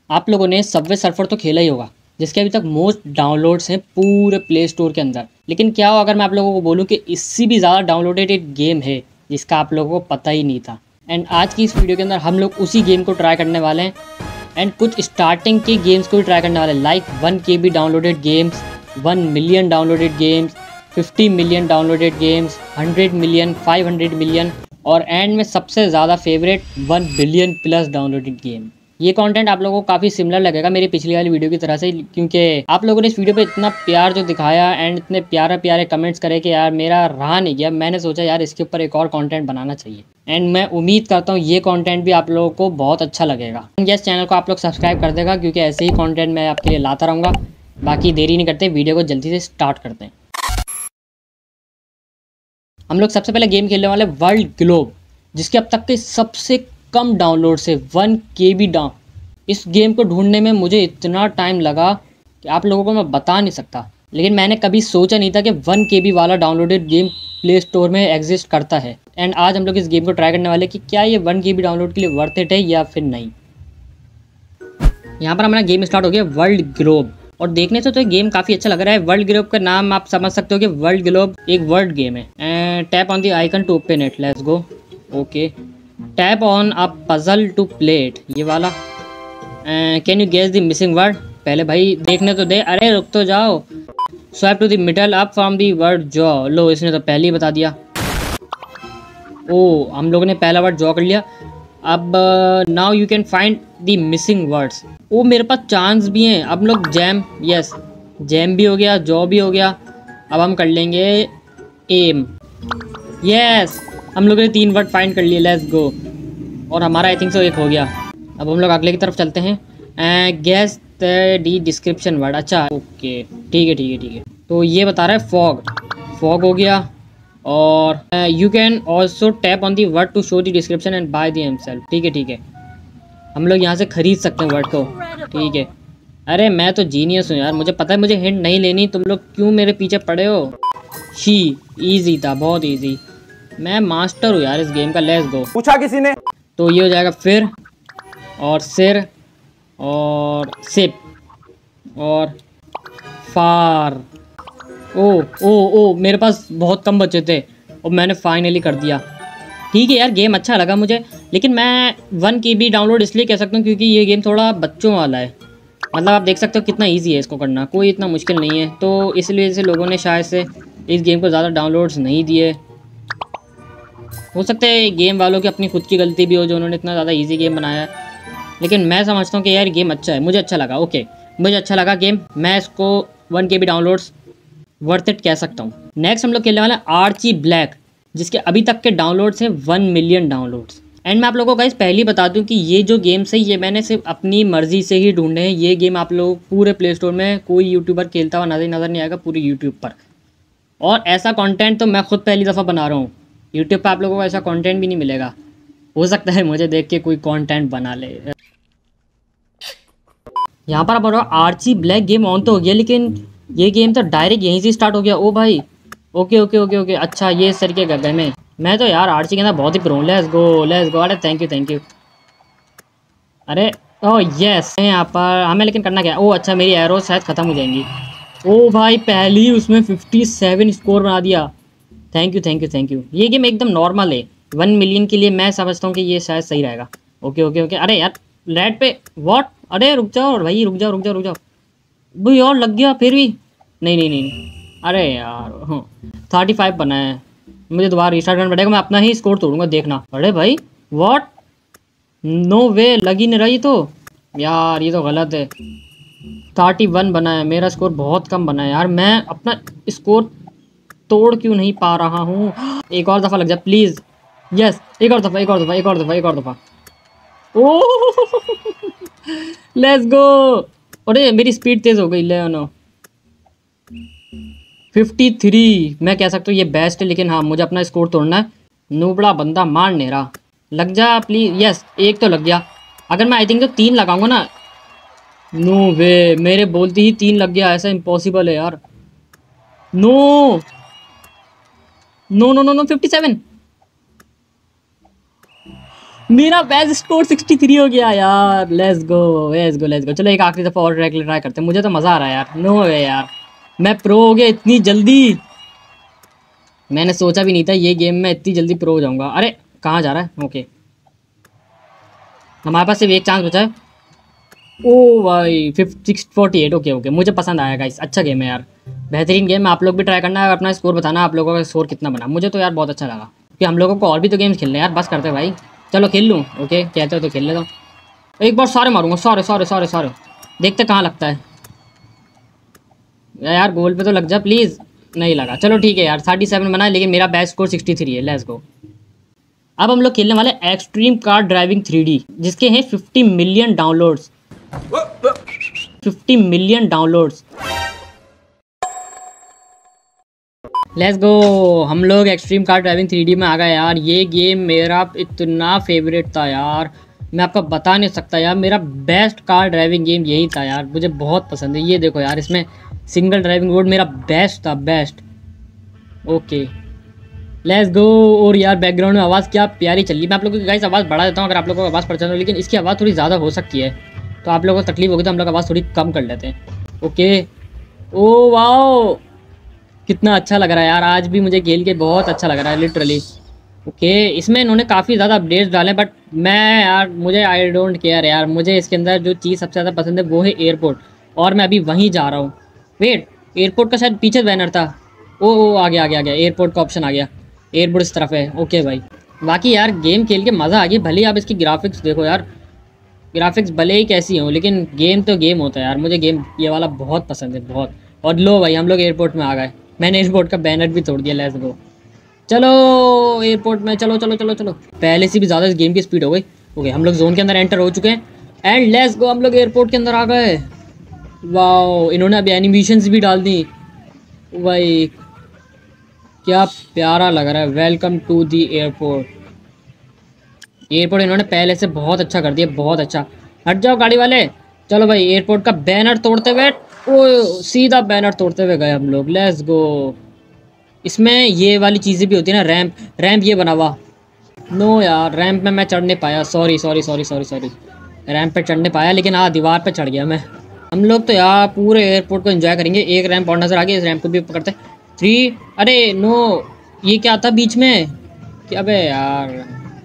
आप लोगों ने सबवे सर्फर तो खेला ही होगा, जिसके अभी तक मोस्ट डाउनलोड्स हैं पूरे प्ले स्टोर के अंदर। लेकिन क्या हो अगर मैं आप लोगों को बोलूं कि इससे भी ज़्यादा डाउनलोडेड एक गेम है जिसका आप लोगों को पता ही नहीं था। एंड आज की इस वीडियो के अंदर हम लोग उसी गेम को ट्राई करने वाले हैं एंड कुछ स्टार्टिंग के गेम्स को भी ट्राई करने वाले हैं, like 1 KB downloaded games, 1 million downloaded games, 50 million downloaded games, 100 million, 500 million और एंड में सबसे ज़्यादा favourite 1 billion plus downloaded game. ये कंटेंट आप लोगों को काफ़ी सिमिलर लगेगा मेरी पिछली वाली वीडियो की तरह से, क्योंकि आप लोगों ने इस वीडियो पे इतना प्यार जो दिखाया एंड इतने प्यारे प्यारे कमेंट्स करे कि यार मेरा रहा नहीं गया। मैंने सोचा यार इसके ऊपर एक और कंटेंट बनाना चाहिए एंड मैं उम्मीद करता हूँ ये कंटेंट भी आप लोगों को बहुत अच्छा लगेगा। यस, चैनल को आप लोग सब्सक्राइब कर देगा क्योंकि ऐसे ही कंटेंट मैं आपके लिए लाता रहूँगा। बाकी देरी नहीं करते, वीडियो को जल्दी से स्टार्ट करते हैं। हम लोग सबसे पहले गेम खेलने वाले वर्ल्ड ग्लोब, जिसके अब तक के सबसे कम डाउनलोड से 1 KB डाउन। इस गेम को ढूंढने में मुझे इतना टाइम लगा कि आप लोगों को मैं बता नहीं सकता, लेकिन मैंने कभी सोचा नहीं था कि 1 KB वाला डाउनलोडेड गेम प्ले स्टोर में एग्जिस्ट करता है। एंड आज हम लोग इस गेम को ट्राई करने वाले कि क्या ये 1 KB डाउनलोड के लिए वर्थ इट है या फिर नहीं। यहाँ पर हमारा गेम स्टार्ट हो गया वर्ल्ड ग्लोब, और देखने से तो ये गेम काफ़ी अच्छा लग रहा है। वर्ल्ड ग्लोब का नाम आप समझ सकते हो कि वर्ल्ड ग्लोब एक वर्ल्ड गेम है। Tap on the icon to open it, let's go. Okay, tap on a puzzle to play it, ये वाला। Can you guess the missing word? पहले भाई देखने तो दे, अरे रुक तो जाओ। Swipe to the middle up from the word jaw. लो, इसने तो पहले ही बता दिया। ओ, हम लोगों ने पहला वर्ड जॉ कर लिया। अब now you can find the missing words. ओ, मेरे पास चांस भी हैं। अब लोग जैम, यस जैम भी हो गया, जॉ भी हो गया। अब हम कर लेंगे एम, यस हम लोगों ने 3 वर्ड फाइंड कर लिए, लेट्स गो। और हमारा आई थिंक सो एक हो गया। अब हम लोग अगले की तरफ चलते हैं। Guess the description word. अच्छा ओके, ठीक है ठीक है ठीक है। तो ये बता रहा है फॉग, फॉग हो गया। और you can also tap on the word to show the description and by the himself. ठीक है ठीक है, हम लोग यहाँ से खरीद सकते हैं वर्ड को। ठीक है, अरे मैं तो जीनियस हूँ यार, मुझे पता है मुझे हिंट नहीं लेनी। तुम लोग क्यों मेरे पीछे पड़े हो? शी, इजी था, बहुत इजी। मैं मास्टर हूँ यार इस गेम का। Let's go. पूछा किसी ने? तो ये हो जाएगा फिर, और सिर, और सिप, और फार। ओ ओ ओ, मेरे पास बहुत कम बचे थे और मैंने फाइनली कर दिया। ठीक है यार, गेम अच्छा लगा मुझे, लेकिन मैं 1 KB डाउनलोड इसलिए कह सकता हूँ क्योंकि ये गेम थोड़ा बच्चों वाला है। मतलब आप देख सकते हो कितना इजी है इसको करना, कोई इतना मुश्किल नहीं है। तो इसलिए से लोगों ने शायद से इस गेम को ज़्यादा डाउनलोड्स नहीं दिए। हो सकता है गेम वालों की अपनी खुद की गलती भी हो जो उन्होंने इतना ज़्यादा ईजी गेम बनाया है। लेकिन मैं समझता हूँ कि यार गेम अच्छा है, मुझे अच्छा लगा। ओके, मुझे अच्छा लगा गेम, मैं इसको 1 KB डाउनलोड्स वर्थ इट कह सकता हूँ। नेक्स्ट हम लोग खेलने वाले हैं आर्ची ब्लैक, जिसके अभी तक के डाउनलोड्स हैं 1 मिलियन डाउनलोड्स। एंड मैं आप लोगों को गाइस पहले ही बता दूं कि ये जो गेम्स है ये मैंने सिर्फ अपनी मर्जी से ही ढूंढे हैं। ये गेम आप लोग पूरे प्ले स्टोर में कोई यूट्यूबर खेलता हुआ नज़र नहीं आएगा पूरी यूट्यूब पर। और ऐसा कंटेंट तो मैं खुद पहली दफ़ा बना रहा हूँ। यूट्यूब पर आप लोगों को ऐसा कंटेंट भी नहीं मिलेगा। हो सकता है मुझे देख के कोई कंटेंट बना ले। यहाँ पर अब आर्ची ब्लैक गेम ऑन तो हो गया, लेकिन ये गेम तो डायरेक्ट यहीं से स्टार्ट हो गया। ओ भाई, ओके ओके ओके ओके, अच्छा ये इस तरीके का गेम है। मैं तो यार आर्ची के अंदर बहुत ही प्रो हूँ। Let's go let's go. अरे थैंक यू थैंक यू। अरे ओह यस, यहाँ पर हमें लेकिन करना क्या? ओह अच्छा, मेरी एरो शायद ख़त्म हो जाएंगी। ओ भाई, पहली उसमें 57 स्कोर बना दिया। Thank you thank you thank you. ये गेम एकदम नॉर्मल है 1 मिलियन के लिए। मैं समझता हूँ कि ये शायद सही रहेगा। Okay okay okay. अरे यार रेड पे व्हाट? अरे रुक जाओ भाई, रुक जाओ रुक जाओ रुक जाओ भाई, और लग गया फिर भी। नहीं नहीं नहीं, अरे यार 35 बना है, मुझे दोबारा रिस्टार्ट करना पड़ेगा। मैं अपना ही स्कोर तोड़ूंगा, देखना। अरे भाई व्हाट, नो वे, लग ही नहीं रही तो यार, ये तो गलत है। 31 बना है, मेरा स्कोर बहुत कम बना है यार। मैं अपना स्कोर तोड़ क्यों नहीं पा रहा हूँ? एक और दफ़ा लग जा प्लीज़। यस, एक और दफ़ा एक और दफ़ा एक और दफ़ा एक और दफ़ा। Oh let's go. अरे मेरी स्पीड तेज़ हो गई। ले नो 53, मैं कह सकता हूँ ये बेस्ट है, लेकिन हाँ मुझे अपना स्कोर तोड़ना है। नूबड़ा बंदा मार नहीं रहा, लग जा प्लीज़। यस, एक तो लग गया। अगर मैं आई थिंक तो 3 लगाऊंगा ना। नो वे, मेरे बोलते ही 3 लग गया, ऐसा इम्पॉसिबल है यार। No no no no no 57, मेरा बेस्ट स्कोर 63 हो गया यार। Let's go let's go let's go. चलो एक आखिरी दफ़ा और ट्राई करते हैं। मुझे तो मज़ा आ रहा है यार। नो वे यार, मैं प्रो हो गया इतनी जल्दी। मैंने सोचा भी नहीं था ये गेम में इतनी जल्दी प्रो हो जाऊंगा। अरे कहाँ जा रहा है? ओके, हमारे पास सिर्फ एक चांस बचा है। ओ भाई 648। ओके ओके, मुझे पसंद आया गाइस। अच्छा गेम है यार, बेहतरीन गेम है। आप लोग भी ट्राई करना है, अपना स्कोर बताना आप लोगों का स्कोर कितना बना। मुझे तो यार बहुत अच्छा लगा कि हम लोगों को और भी तो गेम्स खेलने यार। बस करते भाई, चलो खेल लूँ। ओके कहते हो तो खेल लेता हूँ। एक बार सारे मारूंगा, सारे सारे सारे सारे। देखते कहाँ लगता है यार। गोल पे तो लग जा प्लीज़। नहीं लगा, चलो ठीक है यार। 37 बना है, लेकिन मेरा बेस्ट स्कोर 63 है। Let's go. अब हम लोग खेलने वाले एक्सट्रीम कार ड्राइविंग 3D, जिसके हैं 50 million downloads. 50 million downloads. Let's go. हम लोग एक्सट्रीम कार ड्राइविंग 3D में आ गए यार। ये गेम मेरा इतना फेवरेट था यार, मैं आपको बता नहीं सकता यार। मेरा बेस्ट कार ड्राइविंग गेम यही था यार, मुझे बहुत पसंद है। ये देखो यार, इसमें सिंगल ड्राइविंग मोड मेरा बेस्ट था, बेस्ट। Okay let's go. और यार बैकग्राउंड में आवाज़ क्या प्यारी चल रही है। मैं आप लोगों की गाइस आवाज़ बढ़ा देता हूँ अगर आप लोगों को आवाज़ पसंद हो, लेकिन इसकी आवाज़ थोड़ी ज़्यादा हो सकती है, तो आप लोगों को तकलीफ होगी तो हम लोग आवाज़ थोड़ी कम कर लेते हैं। ओके। ओ वाओ, कितना अच्छा लग रहा है यार। आज भी मुझे खेल के बहुत अच्छा लग रहा है लिटरली। ओके, इसमें इन्होंने काफ़ी ज़्यादा अपडेट्स डाले, बट मैं यार, मुझे आई डोंट केयर यार। मुझे इसके अंदर जो चीज़ सबसे ज़्यादा पसंद है वो है एयरपोर्ट, और मैं अभी वहीं जा रहा हूँ। वेट, एयरपोर्ट का शायद पीछे बैनर था। ओ आ गया आ गया आ गया, एयरपोर्ट का ऑप्शन आ गया। एयरपोर्ट इस तरफ है। ओके भाई, बाकी यार गेम खेल के मज़ा आ गया। भले ही आप इसकी ग्राफिक्स देखो यार, ग्राफिक्स भले ही कैसी हो, लेकिन गेम तो गेम होता है यार। मुझे गेम ये वाला बहुत पसंद है, बहुत। और लो भाई, हम लोग एयरपोर्ट में आ गए। मैंने एयरपोर्ट का बैनर भी तोड़ दिया। लेट्स गो, चलो एयरपोर्ट में, चलो चलो चलो चलो। पहले से भी ज़्यादा इस गेम की स्पीड हो गई। ओके, हम लोग जोन के अंदर एंटर हो चुके हैं एंड लेट्स गो। हम लोग एयरपोर्ट के अंदर आ गए। वाओ, इन्होंने अभी एनिमेशंस भी डाल दी भाई, क्या प्यारा लग रहा है। Welcome to the airport. Airport इन्होंने पहले से बहुत अच्छा कर दिया, बहुत अच्छा। हट जाओ गाड़ी वाले। चलो भाई, एयरपोर्ट का बैनर तोड़ते हुए, ओ सीधा बैनर तोड़ते हुए गए हम लोग। Let's go. इसमें ये वाली चीज़ें भी होती है ना, रैंप। रैंप ये बना हुआ। नो यार, रैंप में मैं चढ़ नहीं पाया। Sorry sorry sorry sorry sorry, ramp पे चढ़ नहीं पाया, लेकिन हाँ दीवार पे चढ़ गया मैं। हम लोग तो यार पूरे एयरपोर्ट को एंजॉय करेंगे। एक रैंप और नज़र आ गया, इस रैंप को भी पकड़ते। 3, अरे नो, ये क्या था बीच में? क्या बे यार,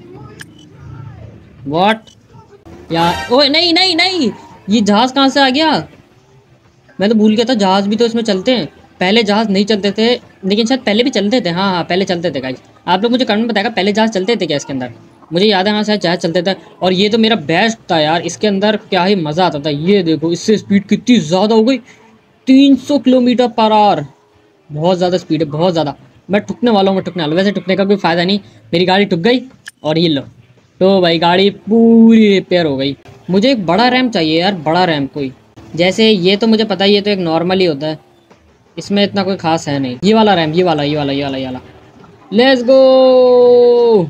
व्हाट यार। ओए नहीं नहीं नहीं, ये जहाज़ कहाँ से आ गया? मैं तो भूल गया था, जहाज़ भी तो इसमें चलते हैं। पहले जहाज़ नहीं चलते थे, लेकिन शायद पहले भी चलते थे। हाँ हाँ, पहले चलते थे गाइस। आप लोग मुझे कमेंट में बताएगा पहले जहाज़ चलते थे क्या इसके अंदर। मुझे याद है हाँ, शायद जहाज़ चलते थे। और ये तो मेरा बेस्ट था यार, इसके अंदर क्या ही मज़ा आता था। ये देखो, इससे स्पीड कितनी ज़्यादा हो गई, 300 किलोमीटर पर आवर। बहुत ज़्यादा स्पीड है, बहुत ज़्यादा। मैं ठुकने वाला हूँ, मैं ठुकने वाला। वैसे ठुकने का कोई फ़ायदा नहीं, मेरी गाड़ी ठुक गई। और ये लो, तो भाई गाड़ी पूरी रिपेयर हो गई। मुझे एक बड़ा रैम्प चाहिए यार, बड़ा रैम्प कोई। जैसे ये तो मुझे पता है, ये तो एक नॉर्मल ही होता है, इसमें इतना कोई खास है नहीं। ये वाला रैम्प, ये वाला ये वाला ये वाला ये वाला। Let's go.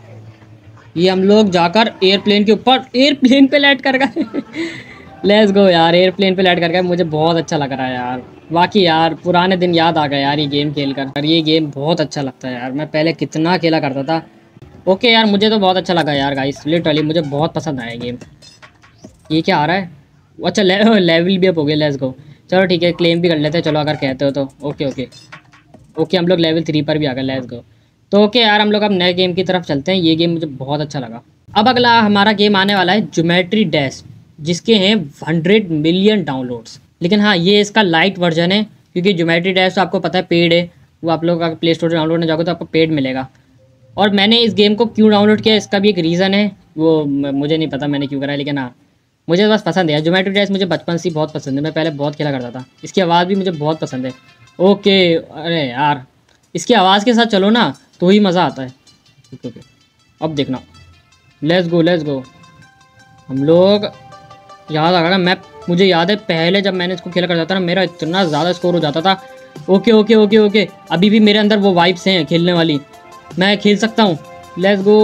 ये हम लोग जाकर एयरप्लेन के ऊपर, एयरप्लेन पे लैंड कर गए। लेट्स गो यार, एयरप्लेन पे लैंड कर गए। मुझे बहुत अच्छा लग रहा है यार। बाकी यार पुराने दिन याद आ गए यार, ये गेम खेल कर। ये गेम बहुत अच्छा लगता है यार, मैं पहले कितना खेला करता था। ओके यार, मुझे तो बहुत अच्छा लगा यार गाइस, लिटरली मुझे बहुत पसंद आया गेम। ये क्या आ रहा है? अच्छा लेवल भी अप हो गया। Let's go. चलो ठीक है, क्लेम भी कर लेते हैं चलो, अगर कहते हो तो। ओके ओके ओके, हम लोग लेवल 3 पर भी आ गए। Let's go. तो ओके यार, हम लोग अब नए गेम की तरफ चलते हैं। ये गेम मुझे बहुत अच्छा लगा। अब अगला हमारा गेम आने वाला है ज्योमेट्री डैश, जिसके हैं 100 मिलियन डाउनलोड्स। लेकिन हाँ, ये इसका लाइट वर्जन है, क्योंकि ज्योमेट्री डैश तो आपको पता है पेड है। वो आप लोग अगर प्ले स्टोर से डाउनलोड करने जाओगे तो आपको पेड मिलेगा। और मैंने इस गेम को क्यों डाउनलोड किया, इसका भी एक रीज़न है। वो मुझे नहीं पता मैंने क्यों करा है, लेकिन हाँ मुझे बस पसंद है। ज्योमेट्री डैश मुझे बचपन से बहुत पसंद है, मैं पहले बहुत खेला करता था। इसकी आवाज़ भी मुझे बहुत पसंद है। ओके, अरे यार इसकी आवाज़ के साथ चलो ना तो ही मज़ा आता है। ओके ओके, अब देखना। Let's go let's go. हम लोग, याद आ गया मैं, मुझे याद है पहले जब मैंने इसको खेला करता था ना, मेरा इतना ज़्यादा स्कोर हो जाता था। ओके ओके ओके ओके, अभी भी मेरे अंदर वो वाइब्स हैं खेलने वाली, मैं खेल सकता हूँ। Let's go.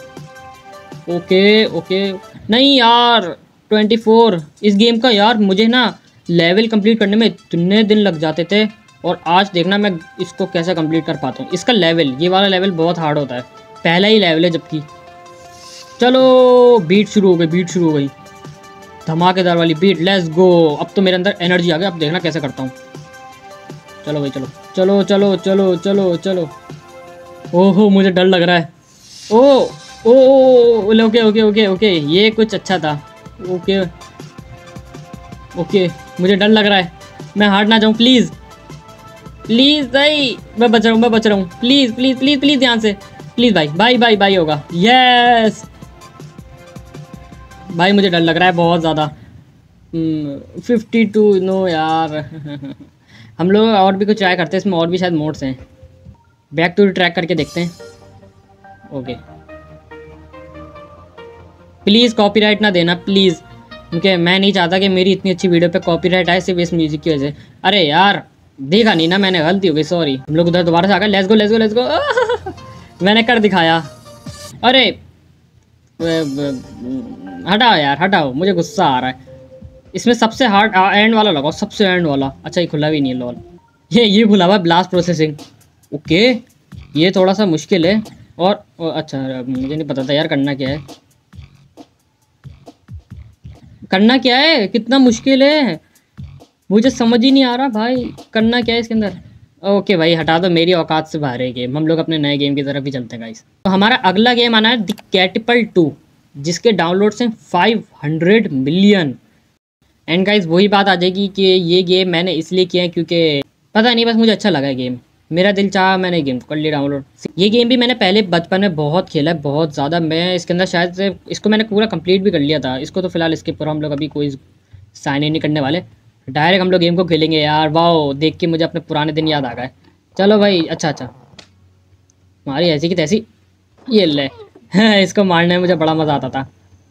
ओके ओके, नहीं यार 24 इस गेम का यार, मुझे ना लेवल कंप्लीट करने में इतने दिन लग जाते थे, और आज देखना मैं इसको कैसे कंप्लीट कर पाता हूँ। इसका लेवल, ये वाला लेवल बहुत हार्ड होता है, पहला ही लेवल है जबकि। चलो बीट शुरू हो गई, बीट शुरू हो गई, धमाकेदार वाली बीट। Let's go. अब तो मेरे अंदर एनर्जी आ गई, अब देखना कैसे करता हूँ। चलो भाई चलो चलो चलो चलो चलो चलो। ओहो मुझे डर लग रहा है। Oh oh okay okay okay okay, ये कुछ अच्छा था। ओके ओके, मुझे डर लग रहा है, मैं हार ना जाऊँ प्लीज़ प्लीज़ भाई। मैं बच रहा हूँ, मैं बच रहा हूँ, प्लीज़ प्लीज़ प्लीज़ प्लीज़ ध्यान से, प्लीज़ भाई भाई भाई भाई होगा। यस भाई, मुझे डर लग रहा है बहुत ज़्यादा। 52 नो यार। हम लोग और भी कुछ ट्राई करते हैं, इसमें और भी शायद मोड्स हैं। बैक टू ट्रैक करके देखते हैं। ओके प्लीज़ कॉपीराइट ना देना प्लीज़, क्योंकि मैं नहीं चाहता कि मेरी इतनी अच्छी वीडियो पे कॉपीराइट आए सिर्फ इस म्यूजिक की वजह से। अरे यार देखा नहीं ना मैंने, गलती हो गई, सॉरी। हम लोग उधर दोबारा से आ गए। Let's go let's go let's go. मैंने कर दिखाया। अरे हटाओ यार हटाओ, मुझे गुस्सा आ रहा है। इसमें सबसे हार्ड एंड वाला लगाओ, सबसे एंड वाला। अच्छा ये खुला भी नहीं है, लॉल। ये खुला हुआ ब्लास्ट प्रोसेसिंग। ओके ये थोड़ा सा मुश्किल है। और अच्छा मुझे नहीं पता था यार करना क्या है, करना क्या है, कितना मुश्किल है, मुझे समझ ही नहीं आ रहा भाई करना क्या है इसके अंदर। ओके भाई हटा दो, मेरी औकात से बाहर है गेम। हम लोग अपने नए गेम की तरफ ही चलते हैं गाइस। तो हमारा अगला गेम आना है द कैटपल्ट 2, जिसके डाउनलोड्स हैं 500 मिलियन। एंड गाइस वही बात आ जाएगी कि ये गेम मैंने इसलिए किया है क्योंकि पता नहीं, बस मुझे अच्छा लगा है गेम, मेरा दिल चाहा, मैंने गेम कर लिया डाउनलोड। ये गेम भी मैंने पहले बचपन में बहुत खेला है, बहुत ज़्यादा। मैं इसके अंदर शायद से इसको मैंने पूरा कंप्लीट भी कर लिया था। इसको तो फिलहाल इसके ऊपर हम लोग अभी कोई साइन इन नहीं करने वाले, डायरेक्ट हम लोग गेम को खेलेंगे। यार वाह, देख के मुझे अपने पुराने दिन याद आ गए। चलो भाई अच्छा अच्छा, हमारी ऐसी की तैसी। ये ले इसको मारने में मुझे बड़ा मज़ा आता था।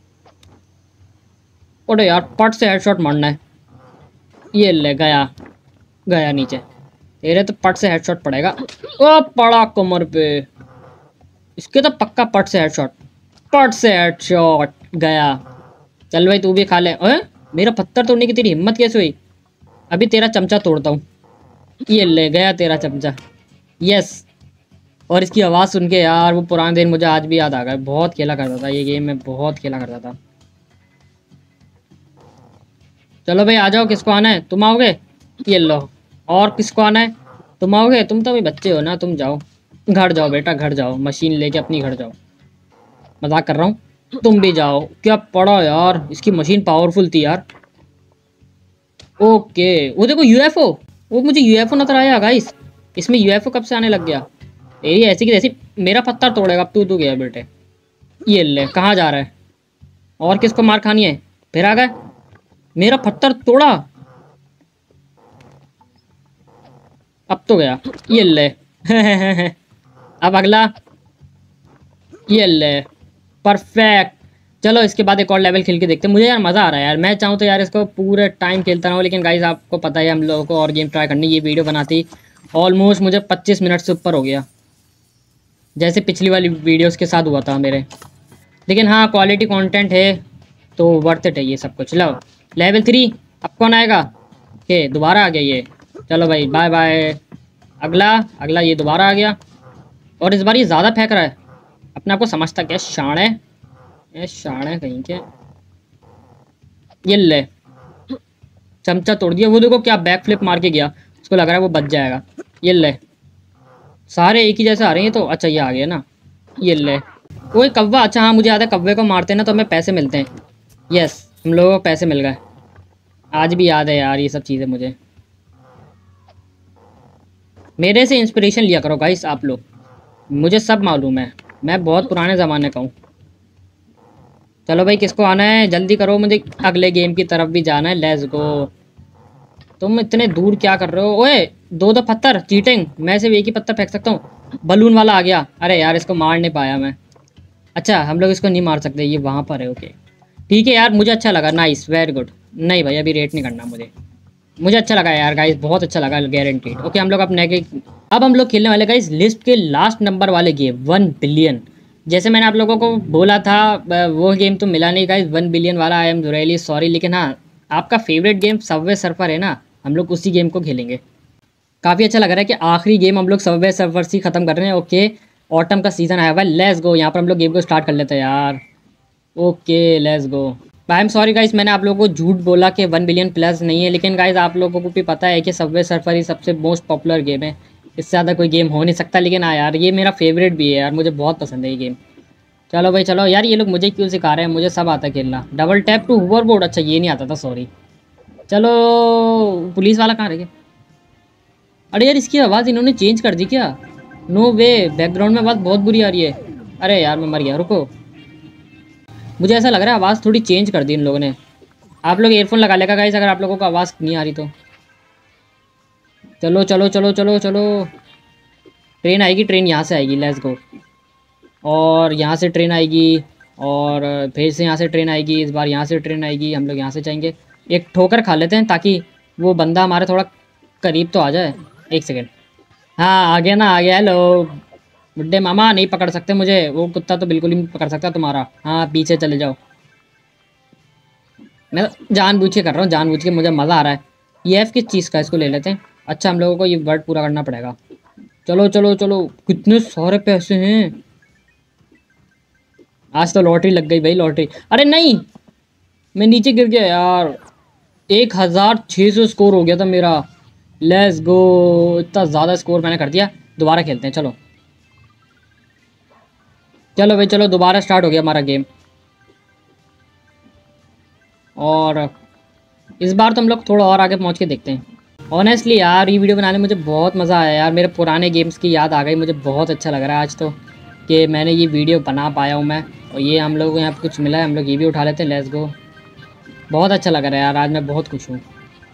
अरे यार पट से हेडशॉट मारना है। ये ले गया, गया नीचे। तेरे तो पट से हेडशॉट पड़ेगा। ओ पड़ा कमर पे, इसके तो पक्का पट से हेडशॉट, पट से हेडशॉट गया। चल भाई तू भी खा ले। ओए मेरा पत्थर तोड़ने की तेरी हिम्मत कैसे हुई, अभी तेरा चमचा तोड़ता हूँ। ये ले गया तेरा चमचा। यस। और इसकी आवाज़ सुन के यार वो पुराने दिन मुझे आज भी याद आ गया। बहुत खेला करता था ये गेम, मैं बहुत खेला करता था। चलो भाई आ जाओ, किसको आना है, तुम आओगे? ये लो। और किसको आना है, तुम आओगे? तुम तो अभी बच्चे हो ना, तुम जाओ घर जाओ बेटा, घर जाओ, मशीन लेके अपनी घर जाओ। मजाक कर रहा हूँ, तुम भी जाओ। क्या पड़ा यार, इसकी मशीन पावरफुल थी यार। ओके वो देखो यूएफओ, वो मुझे यूएफओ नजर आया गाइस। इसमें यूएफओ कब से आने लग गया? तेरी ऐसी की जैसी मेरा पत्थर तोड़ेगा। अब तू गया बेटे। ये ले, कहाँ जा रहा है? और किसको मार खानी है? फिर आ गए, मेरा पत्थर तोड़ा। अब तो गया। ये ले अब अगला। ये ले, परफेक्ट। चलो इसके बाद एक और लेवल खेल के देखते हैं। मुझे यार मज़ा आ रहा है यार, मैं चाहूँ तो यार इसको पूरे टाइम खेलता रहूँ, लेकिन गाइस आपको पता है हम लोगों को और गेम ट्राई करनी। ये वीडियो बनाती ऑलमोस्ट मुझे 25 मिनट से ऊपर हो गया, जैसे पिछली वाली वीडियोस के साथ हुआ था मेरे। लेकिन हाँ क्वालिटी कंटेंट है तो वर्थ इट है ये सब कुछ। लो लेवल 3, अब कौन आएगा? ये दोबारा आ गया ये। चलो भाई बाय बाय। अगला अगला, ये दोबारा आ गया और इस बार ये ज़्यादा फेंक रहा है, अपने आप को समझता क्या शाण है, ये शाण है कहीं के। ये ले, चमचा तोड़ दिया। वो देखो क्या बैक फ्लिप मार के गया, उसको लग रहा है वो बच जाएगा। ये ले, सारे एक ही जैसे आ रहे हैं तो। अच्छा ये आ गया ना। ये ले, कोई कौवा। अच्छा हाँ मुझे याद है, कौवे को मारते हैं ना तो हमें पैसे मिलते हैं। यस हम लोगों को पैसे मिल गए, आज भी याद है यार ये सब चीज़ें मुझे। मेरे से इंस्पिरेशन लिया करो गाइस आप लोग, मुझे सब मालूम है, मैं बहुत पुराने ज़माने का हूँ। चलो भाई किसको आना है, जल्दी करो, मुझे अगले गेम की तरफ भी जाना है। Let's go. तुम इतने दूर क्या कर रहे हो? ओए दो पत्थर, चीटिंग। मैं सिर्फ एक ही पत्थर फेंक सकता हूँ। बलून वाला आ गया। अरे यार इसको मार नहीं पाया मैं। अच्छा हम लोग इसको नहीं मार सकते, ये वहाँ पर है। ओके ठीक है यार, मुझे अच्छा लगा, नाइस वेरी गुड। नहीं भाई अभी रेट नहीं करना मुझे अच्छा लगा यार गाइस, बहुत अच्छा लगा, गारंटीड। ओके हम लोग अब हम लोग खेलने वाले गाइस लिस्ट के लास्ट नंबर वाले गेम 1 बिलियन। जैसे मैंने आप लोगों को बोला था वो गेम तो मिला नहीं गाइस 1 बिलियन वाला, आई एम रियली सॉरी। लेकिन हाँ आपका फेवरेट गेम सबवे सर्फर है ना, हम लोग उसी गेम को खेलेंगे। काफ़ी अच्छा लग रहा है कि आखिरी गेम हम लोग सबवे सर्फर से ख़त्म कर रहे हैं। ओके ऑटम का सीज़न आया हुआ है, लेट्स गो। यहाँ पर हम लोग गेम को स्टार्ट कर लेते हैं यार। Okay let's go. I am sorry guys, मैंने आप लोगों को झूठ बोला कि 1 बिलियन प्लस नहीं है, लेकिन गाइस आप लोगों को भी पता है कि सबवे सर्फर ही सबसे मोस्ट पॉपुलर गेम है, इससे ज़्यादा कोई गेम हो नहीं सकता। लेकिन हाँ यार, ये मेरा फेवरेट भी है यार, मुझे बहुत पसंद है ये गेम। चलो भाई चलो यार, ये लोग मुझे क्यों सिखा रहे हैं, मुझे सब आता है खेलना। Double tap to hover board, अच्छा ये नहीं आता था, सॉरी। चलो, पुलिस वाला कहाँ रह गया? अरे यार, इसकी आवाज़ इन्होंने चेंज कर दी क्या? नो वे, बैकग्राउंड में आवाज़ बहुत बुरी आ रही है। अरे यार मैं मर गया, रुको। मुझे ऐसा लग रहा है आवाज़ थोड़ी चेंज कर दी इन लोगों ने। आप लोग ईयरफोन लगा लेगा गाइस अगर आप लोगों को आवाज़ नहीं आ रही तो। चलो चलो चलो चलो चलो, ट्रेन आएगी, ट्रेन यहाँ से आएगी, लेट्स गो। और यहाँ से ट्रेन आएगी, और फिर से यहाँ से ट्रेन आएगी, इस बार यहाँ से ट्रेन आएगी, हम लोग यहाँ से जाएंगे। एक ठोकर खा लेते हैं ताकि वो बंदा हमारे थोड़ा करीब तो आ जाए। एक सेकेंड, हाँ आ गया ना, आ गया। हेलो बुड्ढे मामा, नहीं पकड़ सकते मुझे, वो कुत्ता तो बिल्कुल ही नहीं पकड़ सकता तुम्हारा। हाँ पीछे चले जाओ, मैं जानबूझ के कर रहा हूँ, जानबूझ के, मुझे मज़ा आ रहा है। ये एफ किस चीज़ का, इसको ले लेते हैं। अच्छा हम लोगों को ये वर्ड पूरा करना पड़ेगा। चलो चलो चलो, कितने सारे पैसे हैं आज तो, लॉटरी लग गई भाई, लॉटरी। अरे नहीं, मैं नीचे गिर गया यार। 1600 स्कोर हो गया था मेरा। लेट्स गो, इतना ज़्यादा स्कोर मैंने कर दिया। दोबारा खेलते हैं, चलो चलो भाई चलो, दोबारा स्टार्ट हो गया हमारा गेम। और इस बार तो हम लोग थोड़ा और आगे पहुंच के देखते हैं। ऑनेस्टली यार, ये वीडियो बनाने में मुझे बहुत मज़ा आया यार, मेरे पुराने गेम्स की याद आ गई, मुझे बहुत अच्छा लग रहा है आज तो कि मैंने ये वीडियो बना पाया हूँ मैं। और ये हम लोग को यहाँ पे कुछ मिला है, हम लोग ये भी उठा लेते हैं, लेट्स गो। बहुत अच्छा लग रहा है यार, आज मैं बहुत खुश हूँ,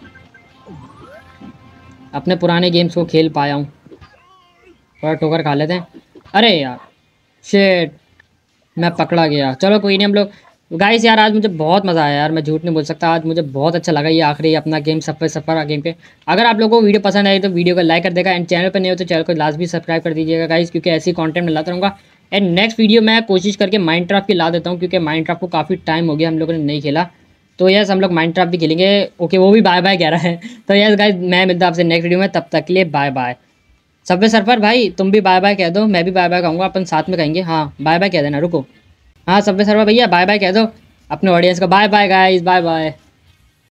अपने पुराने गेम्स को खेल पाया हूँ। थोड़ा ठोकर खा लेते हैं। अरे यार शेट, मैं पकड़ा गया। चलो कोई नहीं, हम लोग गाइस यार, आज मुझे बहुत मज़ा आया यार, मैं झूठ नहीं बोल सकता, आज मुझे बहुत अच्छा लगा ये आखिरी अपना गेम सबवे सफ़र गेम पे। अगर आप लोगों को वीडियो पसंद आई तो वीडियो को लाइक कर देगा, एंड चैनल पर नहीं हो तो चैनल को लास्ट भी सब्सक्राइब कर दीजिएगा गाइस, क्योंकि ऐसी कंटेंट मैं लाता रहूँगा। एंड नेक्स्ट वीडियो मैं कोशिश करके माइनक्राफ्ट की ला देता हूँ, क्योंकि माइनक्राफ्ट को काफ़ी टाइम हो गया हम लोगों ने नहीं खेला। तो यस, हम लोग माइनक्राफ्ट भी खेलेंगे। ओके, वो भी बाय बाय कह रहा है। तो यस गाइस, मैं मिलता हूँ आपसे नेक्स्ट वीडियो में, तब तक के लिए बाय बाय। सबवे सर्फर भाई तुम भी बाय बाय कह दो, मैं भी बाय बाय कहूँगा, अपन साथ में कहेंगे। हाँ बाय बाय कह देना, रुको। हाँ सबवे सर्फर भैया बाय बाय कह दो अपने ऑडियंस को। Bye bye guys, bye bye.